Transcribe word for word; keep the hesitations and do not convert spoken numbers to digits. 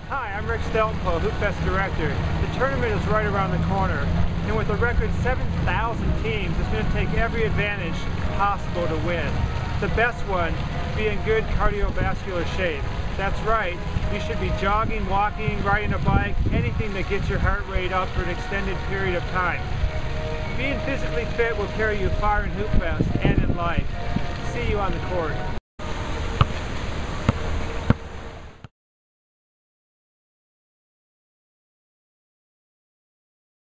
Hi, I'm Rick Steltenpohl, Hoopfest Director. The tournament is right around the corner, and with a record seven thousand teams, it's going to take every advantage possible to win. The best one, be in good cardiovascular shape. That's right, you should be jogging, walking, riding a bike, anything that gets your heart rate up for an extended period of time. Being physically fit will carry you far in Hoopfest and in life. See you on the court.